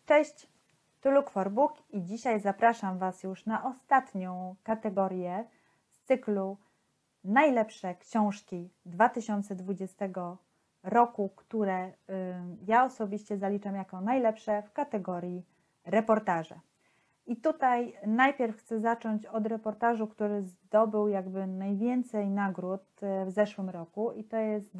Cześć, tu Look for Book i dzisiaj zapraszam Was już na ostatnią kategorię z cyklu Najlepsze książki 2020 roku, które ja osobiście zaliczam jako najlepsze w kategorii reportaże. I tutaj najpierw chcę zacząć od reportażu, który zdobył jakby najwięcej nagród w zeszłym roku i to jest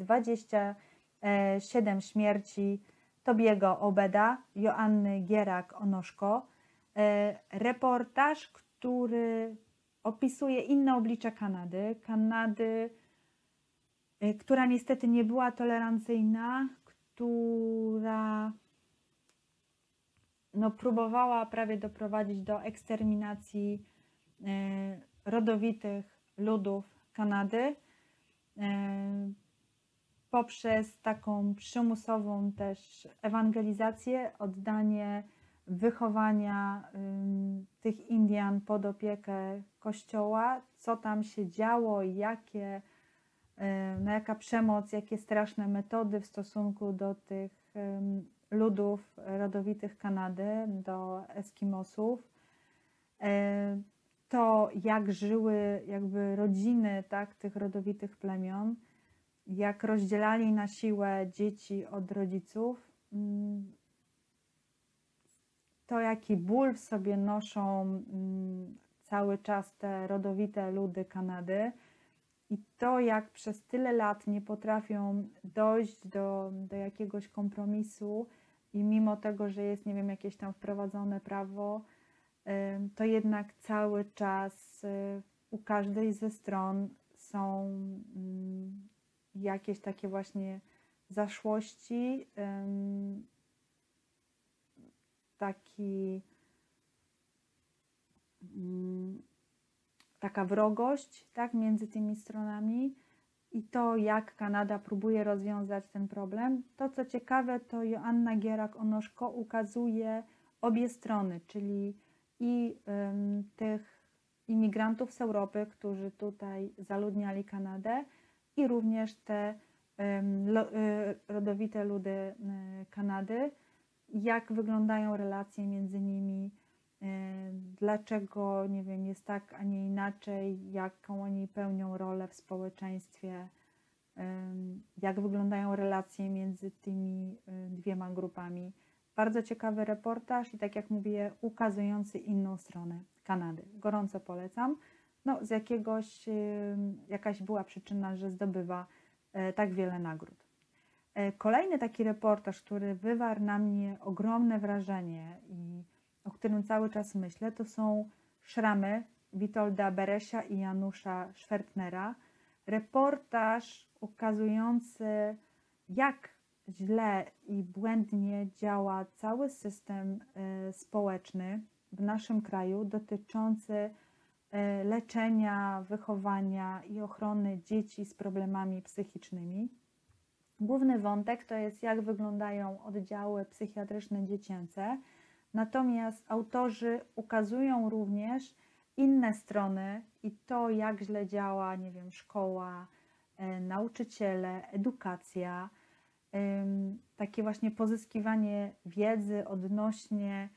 27 śmierci Tobiego Obeda, Joanny Gierak-Onoszko. Reportaż, który opisuje inne oblicze Kanady. Kanady, która niestety nie była tolerancyjna, która próbowała prawie doprowadzić do eksterminacji rodowitych ludów Kanady poprzez taką przymusową też ewangelizację, oddanie wychowania tych Indian pod opiekę Kościoła, co tam się działo, jaka przemoc, jakie straszne metody w stosunku do tych ludów rodowitych Kanady, do Eskimosów. To jak żyły jakby rodziny, tak, tych rodowitych plemion, jak rozdzielali na siłę dzieci od rodziców, to jaki ból w sobie noszą cały czas te rodowite ludy Kanady i to jak przez tyle lat nie potrafią dojść do jakiegoś kompromisu i mimo tego, że jest, nie wiem, jakieś tam wprowadzone prawo, to jednak cały czas u każdej ze stron są jakieś takie właśnie zaszłości, taka wrogość, tak, między tymi stronami i to, jak Kanada próbuje rozwiązać ten problem. To, co ciekawe, to Joanna Gierak-Onoszko ukazuje obie strony, czyli i tych imigrantów z Europy, którzy tutaj zaludniali Kanadę, i również te rodowite ludy Kanady, jak wyglądają relacje między nimi, dlaczego, nie wiem, jest tak, a nie inaczej, jaką oni pełnią rolę w społeczeństwie, jak wyglądają relacje między tymi dwiema grupami. Bardzo ciekawy reportaż i tak jak mówię, ukazujący inną stronę Kanady. Gorąco polecam. No, jakaś była przyczyna, że zdobywa tak wiele nagród. Kolejny taki reportaż, który wywarł na mnie ogromne wrażenie i o którym cały czas myślę, to są Szramy Witolda Beresia i Janusza Schwertnera. Reportaż ukazujący, jak źle i błędnie działa cały system społeczny w naszym kraju dotyczący leczenia, wychowania i ochrony dzieci z problemami psychicznymi. Główny wątek to jest, jak wyglądają oddziały psychiatryczne dziecięce, natomiast autorzy ukazują również inne strony i to, jak źle działa, nie wiem, szkoła, nauczyciele, edukacja, takie właśnie pozyskiwanie wiedzy odnośnie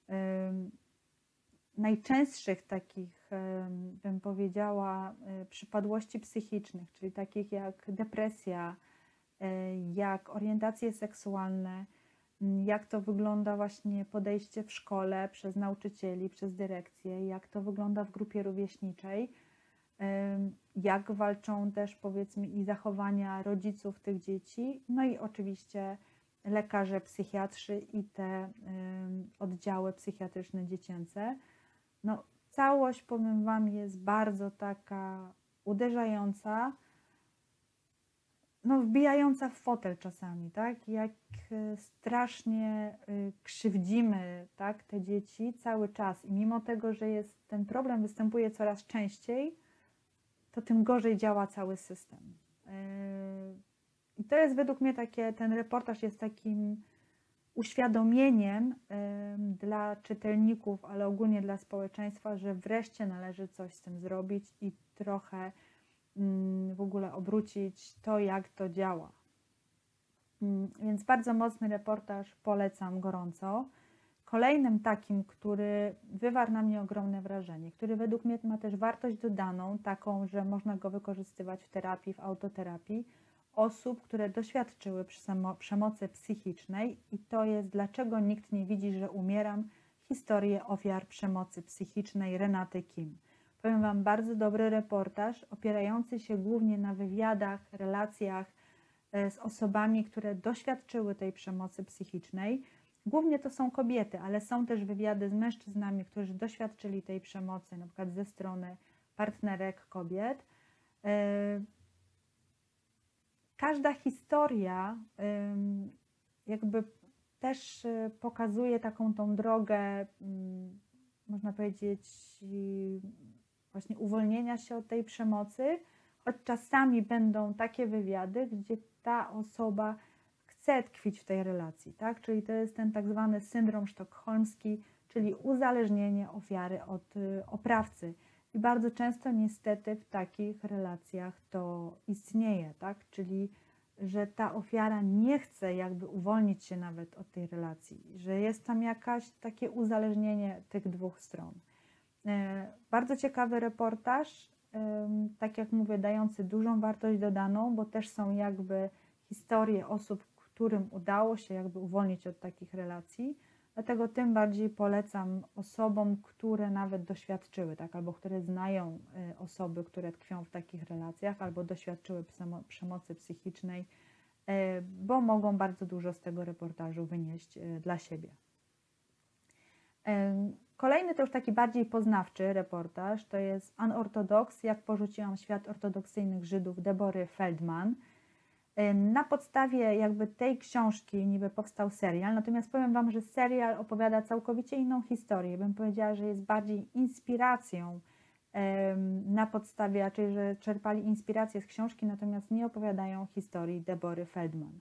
najczęstszych takich, bym powiedziała, przypadłości psychicznych, czyli takich jak depresja, jak orientacje seksualne, jak to wygląda właśnie podejście w szkole przez nauczycieli, przez dyrekcję, jak to wygląda w grupie rówieśniczej, jak walczą też, powiedzmy, i zachowania rodziców tych dzieci, no i oczywiście lekarze, psychiatrzy i te oddziały psychiatryczne dziecięce. No, całość, powiem Wam, jest bardzo taka uderzająca, no, wbijająca w fotel czasami, tak? Jak strasznie krzywdzimy, tak, te dzieci cały czas i mimo tego, że ten problem występuje coraz częściej, to tym gorzej działa cały system. I to jest według mnie ten reportaż jest takim uświadomieniem dla czytelników, ale ogólnie dla społeczeństwa, że wreszcie należy coś z tym zrobić i trochę w ogóle obrócić to, jak to działa. Więc bardzo mocny reportaż, polecam gorąco. Kolejnym takim, który wywarł na mnie ogromne wrażenie, który według mnie ma też wartość dodaną, taką, że można go wykorzystywać w terapii, w autoterapii, osób, które doświadczyły przemocy psychicznej, i to jest Dlaczego nikt nie widzi, że umieram? Historię ofiar przemocy psychicznej Renaty Kim. Powiem Wam, bardzo dobry reportaż, opierający się głównie na wywiadach, relacjach z osobami, które doświadczyły tej przemocy psychicznej. Głównie to są kobiety, ale są też wywiady z mężczyznami, którzy doświadczyli tej przemocy, na przykład ze strony partnerek kobiet. Każda historia jakby też pokazuje taką tą drogę, można powiedzieć, właśnie uwolnienia się od tej przemocy, choć czasami będą takie wywiady, gdzie ta osoba chce tkwić w tej relacji, tak? Czyli to jest ten tak zwany syndrom sztokholmski, czyli uzależnienie ofiary od oprawcy. I bardzo często niestety w takich relacjach to istnieje, tak? Czyli że ta ofiara nie chce jakby uwolnić się nawet od tej relacji, że jest tam jakaś takie uzależnienie tych dwóch stron. Bardzo ciekawy reportaż, tak jak mówię, dający dużą wartość dodaną, bo też są jakby historie osób, którym udało się jakby uwolnić od takich relacji. Dlatego tym bardziej polecam osobom, które nawet doświadczyły, tak, albo które znają osoby, które tkwią w takich relacjach, albo doświadczyły przemocy psychicznej, bo mogą bardzo dużo z tego reportażu wynieść dla siebie. Kolejny to już taki bardziej poznawczy reportaż, to jest Unorthodox, jak porzuciłam świat ortodoksyjnych Żydów Debory Feldman. Na podstawie jakby tej książki niby powstał serial, natomiast powiem Wam, że serial opowiada całkowicie inną historię. Bym powiedziała, że jest bardziej inspiracją na podstawie, czyli że czerpali inspirację z książki, natomiast nie opowiadają historii Debory Feldman.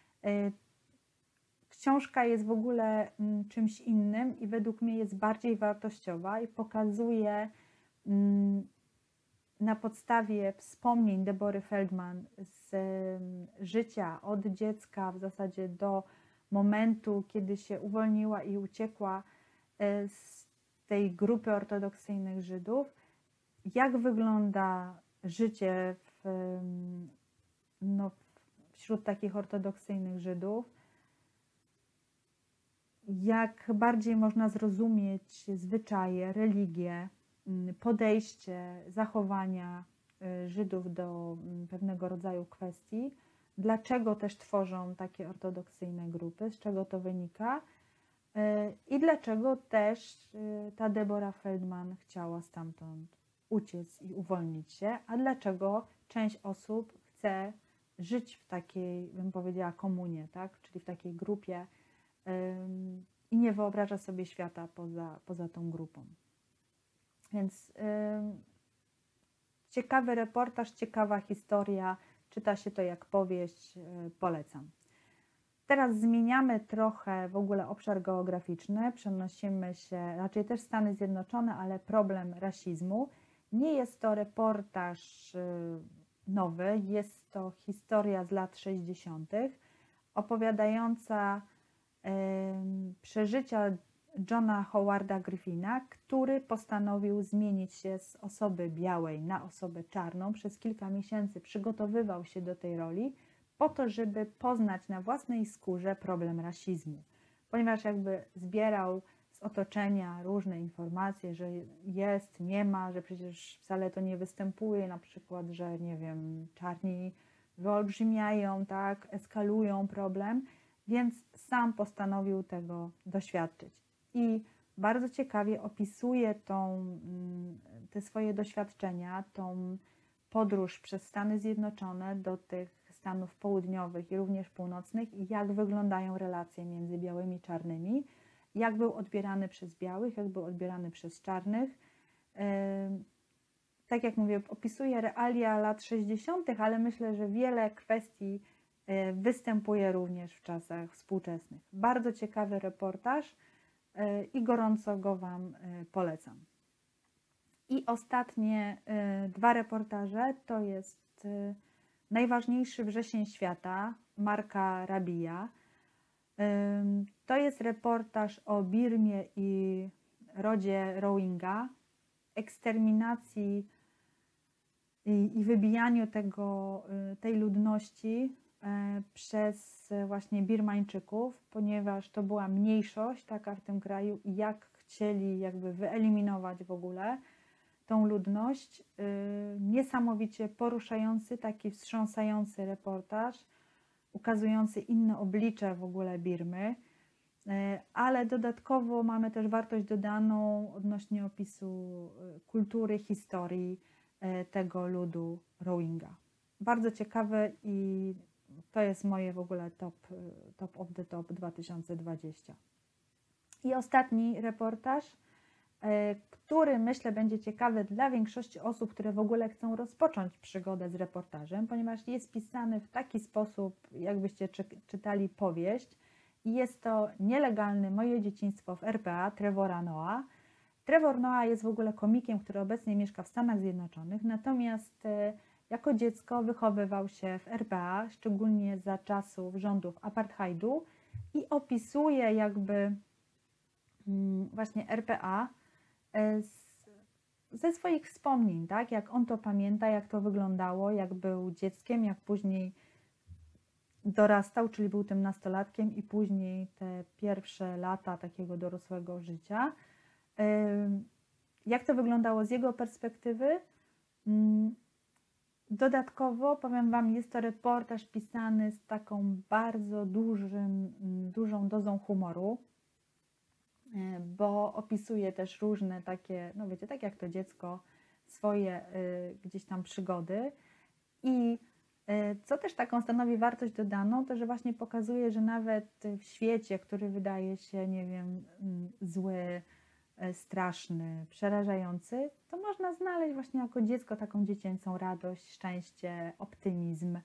Książka jest w ogóle czymś innym i według mnie jest bardziej wartościowa i pokazuje na podstawie wspomnień Debory Feldman z życia od dziecka w zasadzie do momentu, kiedy się uwolniła i uciekła z tej grupy ortodoksyjnych Żydów, jak wygląda życie wśród takich ortodoksyjnych Żydów, jak bardziej można zrozumieć zwyczaje, religię, podejście, zachowania Żydów do pewnego rodzaju kwestii, dlaczego też tworzą takie ortodoksyjne grupy, z czego to wynika i dlaczego też ta Debora Feldman chciała stamtąd uciec i uwolnić się, a dlaczego część osób chce żyć w takiej, bym powiedziała, komunie, tak? Czyli w takiej grupie i nie wyobraża sobie świata poza tą grupą. Więc ciekawy reportaż, ciekawa historia, czyta się to jak powieść, polecam. Teraz zmieniamy trochę w ogóle obszar geograficzny, przenosimy się, raczej też Stany Zjednoczone, ale problem rasizmu. Nie jest to reportaż nowy, jest to historia z lat 60., opowiadająca przeżycia Johna Howarda Griffina, który postanowił zmienić się z osoby białej na osobę czarną. Przez kilka miesięcy przygotowywał się do tej roli po to, żeby poznać na własnej skórze problem rasizmu. Ponieważ jakby zbierał z otoczenia różne informacje, że jest, nie ma, że przecież wcale to nie występuje, na przykład, że nie wiem, czarni wyolbrzymiają, tak, eskalują problem, więc sam postanowił tego doświadczyć. I bardzo ciekawie opisuje te swoje doświadczenia, tą podróż przez Stany Zjednoczone do tych Stanów południowych i również północnych i jak wyglądają relacje między białymi i czarnymi, jak był odbierany przez białych, jak był odbierany przez czarnych. Tak jak mówię, opisuje realia lat 60., ale myślę, że wiele kwestii występuje również w czasach współczesnych. Bardzo ciekawy reportaż i gorąco go Wam polecam. I ostatnie dwa reportaże to jest Najważniejszy wrzesień świata Marka Rabija. To jest reportaż o Birmie i rodzie Rohingya, eksterminacji i wybijaniu tej ludności przez właśnie Birmańczyków, ponieważ to była mniejszość taka w tym kraju i jak chcieli jakby wyeliminować w ogóle tą ludność. Niesamowicie poruszający, taki wstrząsający reportaż, ukazujący inne oblicze w ogóle Birmy, ale dodatkowo mamy też wartość dodaną odnośnie opisu kultury, historii tego ludu Rohingya. Bardzo ciekawe i to jest moje w ogóle top of the top 2020. I ostatni reportaż, który myślę będzie ciekawy dla większości osób, które w ogóle chcą rozpocząć przygodę z reportażem, ponieważ jest pisany w taki sposób, jakbyście czytali powieść. I jest to Nielegalne moje dzieciństwo w RPA Trevora Noah. Trevor Noah jest w ogóle komikiem, który obecnie mieszka w Stanach Zjednoczonych, natomiast jako dziecko wychowywał się w RPA, szczególnie za czasów rządów apartheidu i opisuje jakby właśnie RPA ze swoich wspomnień, tak? Jak on to pamięta, jak to wyglądało, jak był dzieckiem, jak później dorastał, czyli był tym nastolatkiem i później te pierwsze lata takiego dorosłego życia. Jak to wyglądało z jego perspektywy? Dodatkowo, powiem Wam, jest to reportaż pisany z taką bardzo dużą dozą humoru, bo opisuje też różne takie, no wiecie, tak jak to dziecko, swoje gdzieś tam przygody. I co też taką stanowi wartość dodaną, to że właśnie pokazuje, że nawet w świecie, który wydaje się, nie wiem, zły, straszny, przerażający, to można znaleźć właśnie jako dziecko taką dziecięcą radość, szczęście, optymizm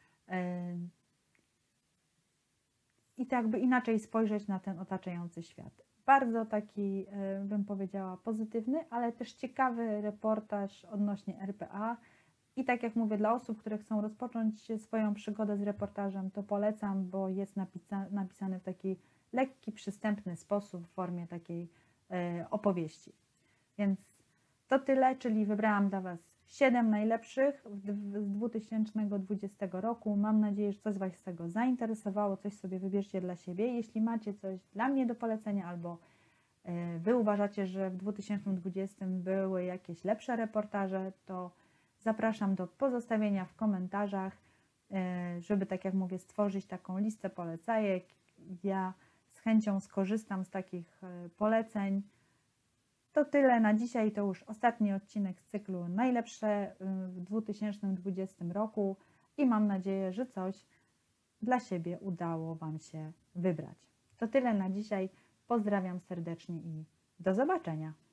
i to jakby inaczej spojrzeć na ten otaczający świat. Bardzo taki, bym powiedziała, pozytywny, ale też ciekawy reportaż odnośnie RPA. I tak jak mówię, dla osób, które chcą rozpocząć swoją przygodę z reportażem, to polecam, bo jest napisany w taki lekki, przystępny sposób w formie takiej opowieści. Więc to tyle, czyli wybrałam dla Was 7 najlepszych z 2020 roku. Mam nadzieję, że coś Was z tego zainteresowało, coś sobie wybierzcie dla siebie. Jeśli macie coś dla mnie do polecenia albo Wy uważacie, że w 2020 były jakieś lepsze reportaże, to zapraszam do pozostawienia w komentarzach, żeby, tak jak mówię, stworzyć taką listę polecajek. Ja z chęcią skorzystam z takich poleceń. To tyle na dzisiaj, to już ostatni odcinek z cyklu Najlepsze w 2020 roku i mam nadzieję, że coś dla siebie udało Wam się wybrać. To tyle na dzisiaj, pozdrawiam serdecznie i do zobaczenia.